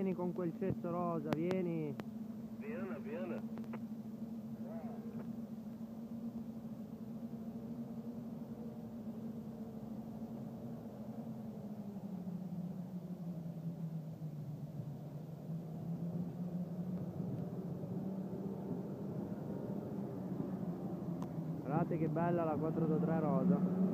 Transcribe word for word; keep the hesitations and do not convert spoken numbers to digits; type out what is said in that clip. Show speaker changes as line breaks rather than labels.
vieni con quel cesso rosa, vieni.
Viene, viene.
Guardate che bella la quattro otto tre rosa.